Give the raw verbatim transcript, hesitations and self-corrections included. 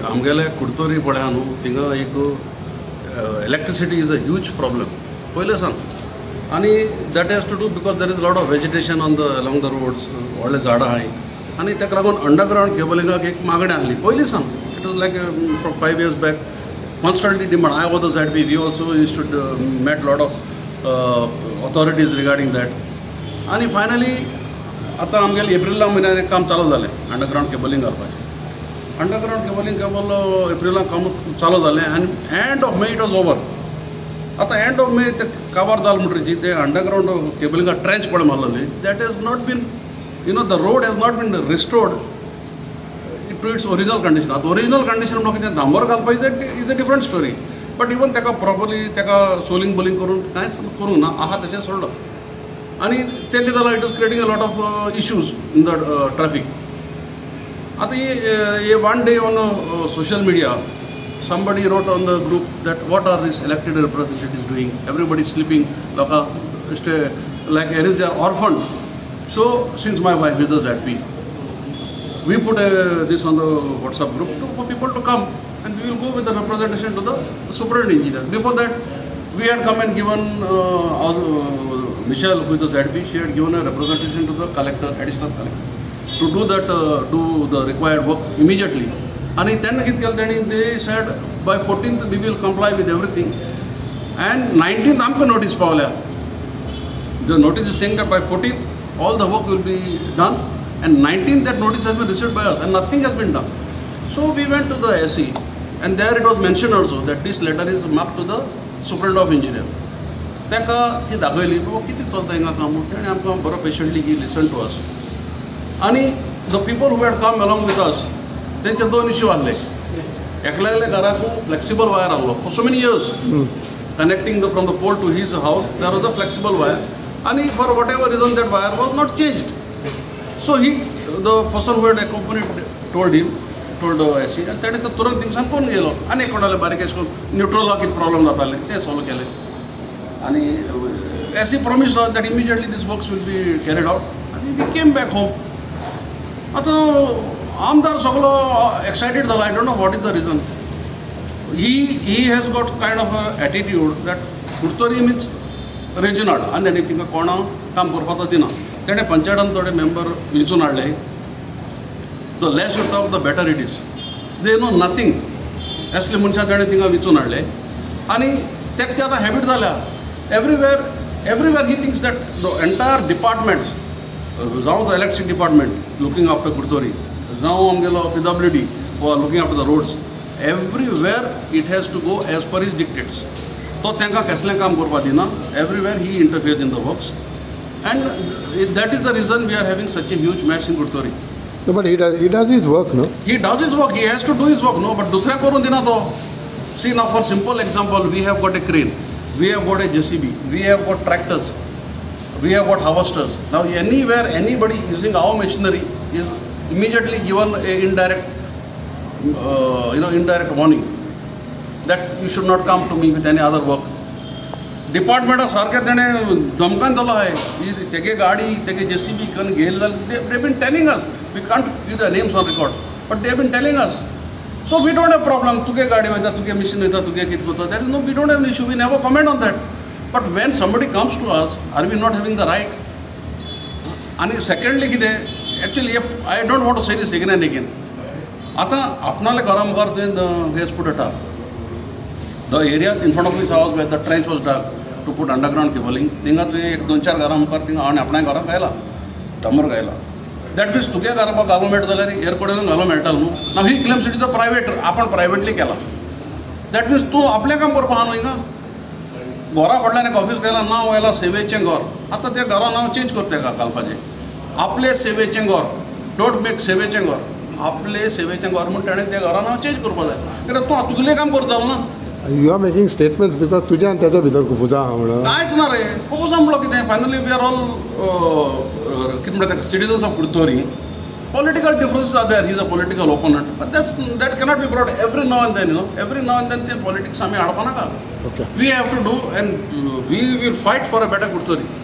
आमगेले कुडतोरी पळया न्हू थिंगा एक electricity is a huge problem पयले सान आनी that has to do because there is lot of vegetation on the along the roads व्हडले झाडां आहाय आनी ताका लागून अंडरग्रावंड केबलिंगाक एक मागणी आहली पयलीं सान it was like from five years back constantly demand I was the Z B we also use to met lot of authorities regarding that आनी फायनली आतां आमगेलें एप्रिला म्हयन्यान एक काम चालू जालें अंडरग्रावंड केबलिंग घालपाचें अंडरग्रावंड केबलिंग केबल एप्रिलाक काम चालू जालें आनी end of May it was over आतां एंड ऑफ मे ते कवर जालें म्हणटरीच ते अंडरग्रावंड केबलिंगाक ट्रेंच पळय मारलेली that has not been you know the road has not been restored to its original condition आतां ओरिजिनल कंडिशन म्हणून कितें डांबर घालपाचें is a different story but even ताका प्रॉपरली ताका सोलिंग बोलिंग करून कांयच करूंक ना आहा तशें सोडलो आनी तें कितें जालां it is creating a lot of issues in the traffic आतां हे one day on social media somebody wrote on the group that what are these elected representatives doing? Everybody is sleeping like as if they are orphaned. So since my wife is the Z P, we put a, this on the WhatsApp group to, for people to come and we will go with the representation to the, the superintendent engineer. Before that, we had come and given uh, uh, Michelle, who is the Z P, she had given a representation to the collector, additional collector, to do that, uh, do the required work immediately. And then they said by fourteenth we will comply with everything. And nineteenth आमको notice पावल्या. The notice is saying that by fourteenth all the work will be done. And nineteenth that notice has been received by us and nothing has been done. So we went to the S E and there it was mentioned also that this letter is marked to the superintendent of engineer. ताका ती दाखयली बाबा किती चलता हिंगा काम तेणे आमकां बरो patiently he listen to us. आणि the people who had come along with us तेंचे दोन इश्यू आहले एकल्या घराक फ्लेक्सिबल वायर आहलो for so many years connecting from the pole to his house there was a flexible wire आनी for whatever reason that wire was not changed so he the person who had accompanied told him told AC आनी तेणें तो तुरंत थिंगसान कोण गेलो आनी एक कोणाले बारीक एश करून न्यूट्रलाक कितें प्रॉब्लम जाताले ते सॉल्व केले आनी AC promise that immediately this works will be carried out आनी वी केम बॅक होम आतां आमदार सगळो एक्सायटेड जाला I don't know what is the reason he he has got kind of a attitude that Curtorim means Reginald आनी ताणें तिका कोणा काम करपाचो दिना तेणें पंचायतान थोडे मेंबर वेंचून हाडले the less you talk the better it is they know nothing असले मनशां तेणें तिंगा वेंचून हाडले आनी तेका ती आतां हॅबीट जाल्या everywhere everywhere he thinks that the entire departments जावं the electricity department looking after Curtorim जावं आमगेलो P W D for looking after the roads everywhere it has to go as per is dictates तो तांकां कसलें काम करपाक दिना everywhere he interferes in the works and that is the reason we are having such a huge mash in Curtorim. No, but he does, he does his work, no? He does his work, he has to do his work, no? But dusra korun dina to. See now for simple example, we have got a crane, we have got a J C B, we have got tractors, we have got harvesters. Now anywhere anybody using our machinery is immediately given a indirect, uh, you know, indirect warning that you should not come to me with any other work. Department सारखे तेणें धमकान दिलो आहे तेगे गाडी तेगे JCB करून घेयली जाल्यार they they been telling us we can't give the names on record but they been telling us so we don't have problem तुगे गाडी वयता तुगे मशीन वयता तुगे कितें करता that is no we don't have issue we never comment on that but when somebody comes to us are we not having the right आनी secondly कितें actually I don't want to say this eigen and eigen आतां आपणाले घरा मुखार तुवें has put a the area in front of his house where the trench was dug to put underground cabling थिंगा तुवें एक दोन चार घरां मुखार थिंगा हांवें आपणाय घरां घायला डांबर घायला दॅट मीन्स तुगे घरा म्हाका घालूंक मेळटा जाल्यार एअरपोर्टान घालूंक मेळटालो न्हू ना ही क्लेम सिटीचो प्रायवेट आपण प्रायवेटली केला दॅट मीन्स तूं आपलें काम करपा आहा न्हू हिंगा घरा फाटल्यान एक ऑफीस गेला नांव व्हायला सेवेचें घर आतां त्या घरा नांव चेंज कर तेका घालपाचें आपले सेवेचें घर डोंट मेक सेवेचें घर आपले सेवेचें घर म्हूण ताणें त्या घरा नांव चेंज करपा जाय कित्याक तूं तुगेलें काम करतालो ना. You are making statements because तुझ्या आनी तेच्या भितर कुफुजा आहा म्हणून कांयच ना रे कुफुजा म्हणलो कितें फायनली वी आर ऑल कितें म्हणटा तेका citizens of Curtorim political differences are there he is a political opponent but that's that cannot be brought every now and then you know every now and then the politics आमी हाडपा नाका. Okay. We have to do and we will fight for a better Kutturi.